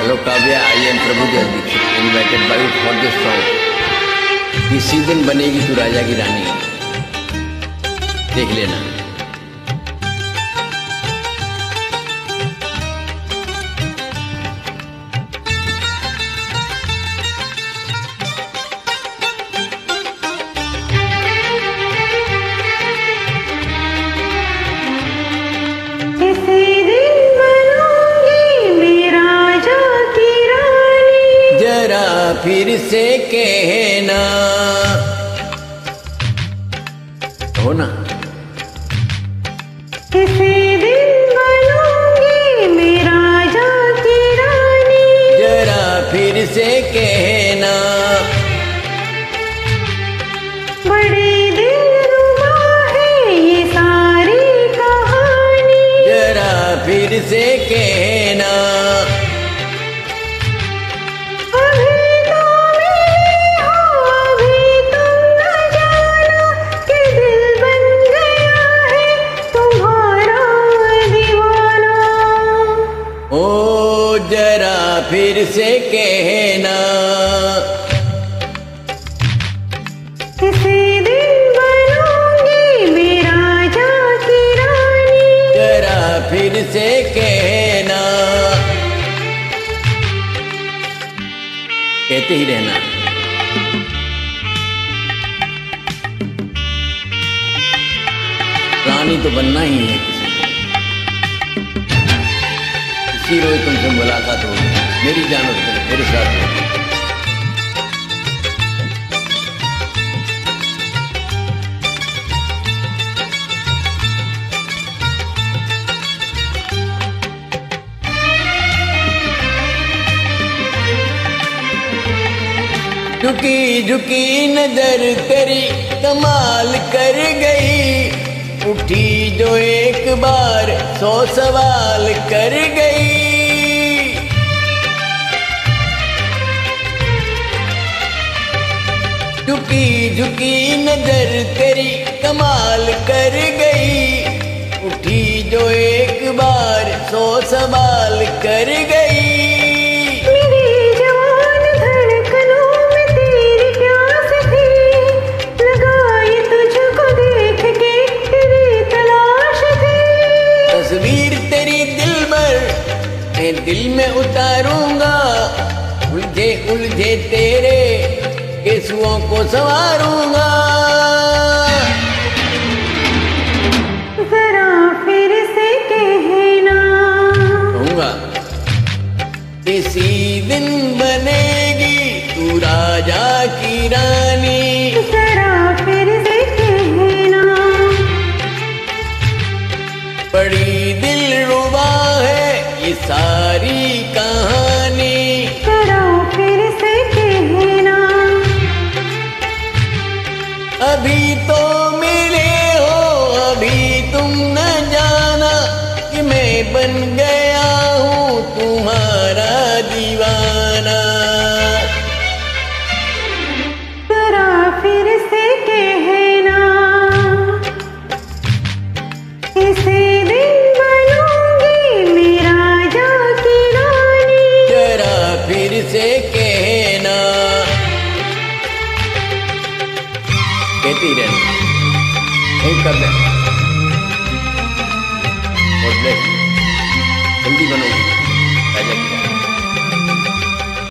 Hello Kavya, I am Prabhudev Dixit, invited by you for this song. इसी दिन बनेगी तू राजा की रानी, देख लेना। फिर से कहना हो ना, किसी दिन बनूंगी मैं राजा की रानी, जरा फिर से कहना। बड़ी दिलरुबा है ये सारी कहानी, जरा फिर से कहना। जरा फिर से कहना, किसी दिन बनूंगी मैं राजा की रानी, जरा फिर से कहना। कहते ही रहना। रानी तो बनना ही है किसी रोज तुमसे मुलाकात होगी, मेरी जान हो मेरे साथ हो। झुकी झुकी नजर तेरी कमाल कर गई, उठी जो एक बार 100 सवाल कर गई। झुकी झुकी नजर तेरी कमाल कर गई, उठी जो एक बार 100 सवाल कर गई। मेरी जवान धड़कनों में तेरी प्यास थी, लगाई तुझको देख के तेरी तलाश थी। तस्वीर तेरी दिल भर मैं दिल में उतारूंगा, उलझे उलझे तेरे केसुओं को संवारूंगा। जरा फिर से कहना, कहूंगा किसी दिन बनेगी तू राजा की रानी, जरा फिर से कहना। बड़ी दिलरुबा है ये सारी कहानी।